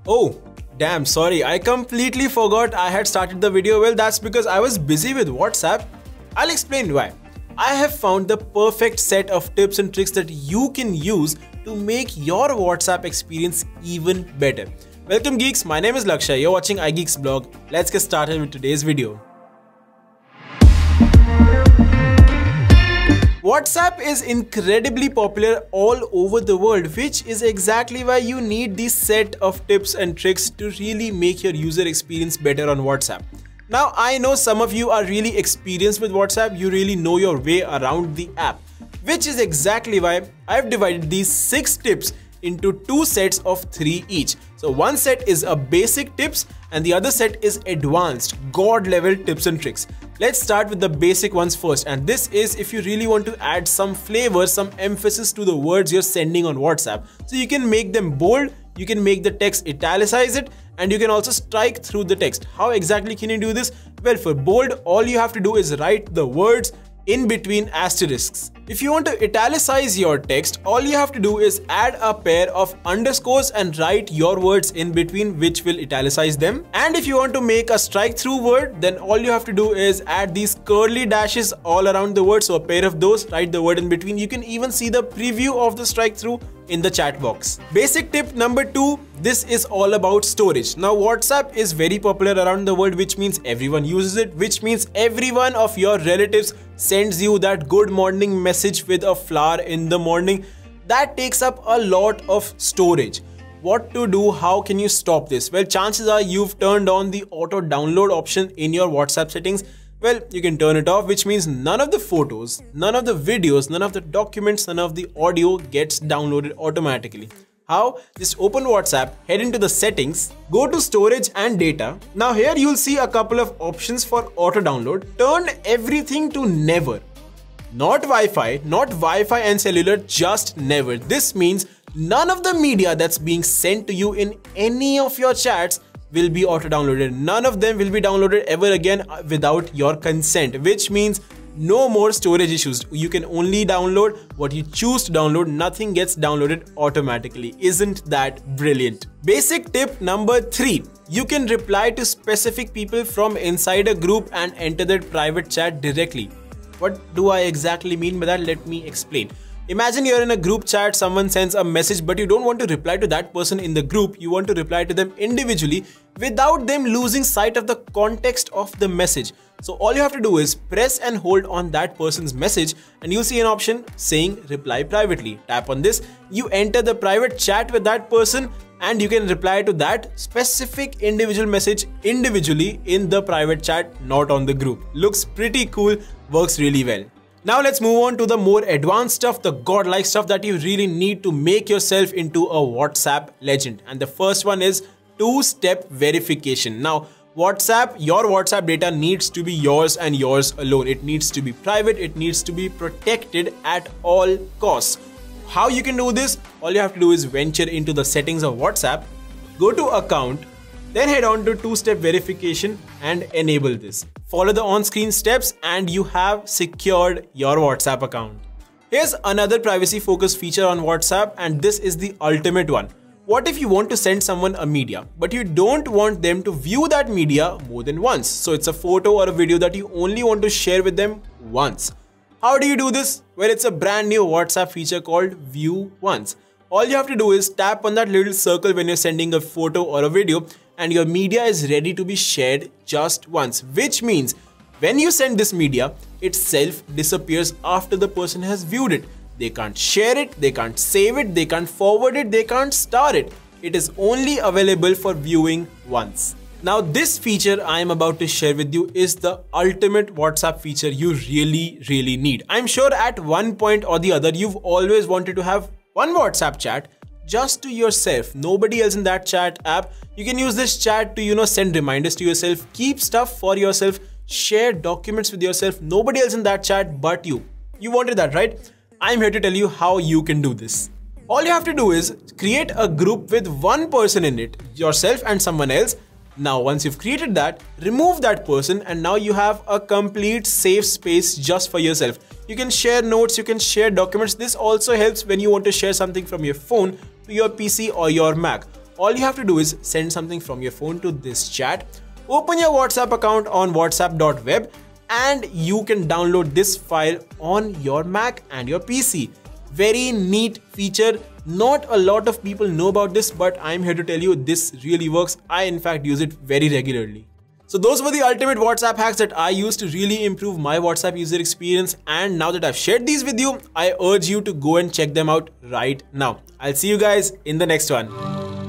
Oh, damn, sorry, I completely forgot I had started the video. Well, that's because I was busy with WhatsApp. I'll explain why. I have found the perfect set of tips and tricks that you can use to make your WhatsApp experience even better. Welcome geeks, my name is Lakshay, you're watching iGeeks blog. Let's get started with today's video. WhatsApp is incredibly popular all over the world, which is exactly why you need this set of tips and tricks to really make your user experience better on WhatsApp. Now, I know some of you are really experienced with WhatsApp, you really know your way around the app, which is exactly why I've divided these 6 tips into 2 sets of 3 each. So one set is a basic tips and the other set is advanced god level tips and tricks. Let's start with the basic ones first, and this is if you really want to add some flavor, some emphasis to the words you're sending on WhatsApp. So you can make them bold, you can make the text italicize it, and you can also strike through the text. How exactly can you do this? Well, for bold, all you have to do is write the words in between asterisks. If you want to italicize your text, all you have to do is add a pair of underscores and write your words in between, which will italicize them. And if you want to make a strike through word, then all you have to do is add these curly dashes all around the word. So a pair of those, write the word in between. You can even see the preview of the strike through in the chat box. Basic tip number 2, this is all about storage. Now WhatsApp is very popular around the world, which means everyone uses it, which means every one of your relatives sends you that good morning message with a flower in the morning. That takes up a lot of storage. What to do? How can you stop this? Well, chances are you've turned on the auto download option in your WhatsApp settings. Well, you can turn it off, which means none of the photos, none of the videos, none of the documents, none of the audio gets downloaded automatically. How? Just open WhatsApp, head into the settings, go to storage and data. Now here you'll see a couple of options for auto download. Turn everything to never. Not Wi-Fi and cellular, just never. This means none of the media that's being sent to you in any of your chats will be auto-downloaded. None of them will be downloaded ever again without your consent, which means no more storage issues. You can only download what you choose to download. Nothing gets downloaded automatically. Isn't that brilliant? Basic tip number 3. You can reply to specific people from inside a group and enter their private chat directly. What do I exactly mean by that? Let me explain. Imagine you're in a group chat, someone sends a message, but you don't want to reply to that person in the group. You want to reply to them individually without them losing sight of the context of the message. So all you have to do is press and hold on that person's message and you'll see an option saying reply privately. Tap on this, you enter the private chat with that person and you can reply to that specific individual message individually in the private chat, not on the group. Looks pretty cool, works really well. Now let's move on to the more advanced stuff, the godlike stuff that you really need to make yourself into a WhatsApp legend. And the first one is 2-step verification. Now, WhatsApp, your WhatsApp data needs to be yours and yours alone. It needs to be private. It needs to be protected at all costs. How you can do this? All you have to do is venture into the settings of WhatsApp, go to account, then head on to 2-step verification and enable this. Follow the on-screen steps and you have secured your WhatsApp account. Here's another privacy-focused feature on WhatsApp, and this is the ultimate one. What if you want to send someone a media, but you don't want them to view that media more than once? So it's a photo or a video that you only want to share with them once. How do you do this? Well, it's a brand new WhatsApp feature called View Once. All you have to do is tap on that little circle when you're sending a photo or a video and your media is ready to be shared just once, which means when you send this media, itself disappears after the person has viewed it. They can't share it, they can't save it, they can't forward it, they can't star it. It is only available for viewing once. Now this feature I am about to share with you is the ultimate WhatsApp feature you really need. I'm sure at one point or the other you've always wanted to have one WhatsApp chat just to yourself, nobody else in that chat app. You can use this chat to send reminders to yourself, keep stuff for yourself, share documents with yourself, nobody else in that chat but you. You wanted that, right? I'm here to tell you how you can do this. All you have to do is create a group with one person in it, yourself and someone else. Now once you've created that, remove that person and now you have a complete safe space just for yourself. You can share notes, you can share documents. This also helps when you want to share something from your phone to your PC or your Mac. All you have to do is send something from your phone to this chat, open your WhatsApp account on whatsapp.web, and you can download this file on your Mac and your PC. Very neat feature. Not a lot of people know about this, but I'm here to tell you this really works. I in fact use it very regularly. So those were the ultimate WhatsApp hacks that I used to really improve my WhatsApp user experience, and now that I've shared these with you, I urge you to go and check them out right now. I'll see you guys in the next one.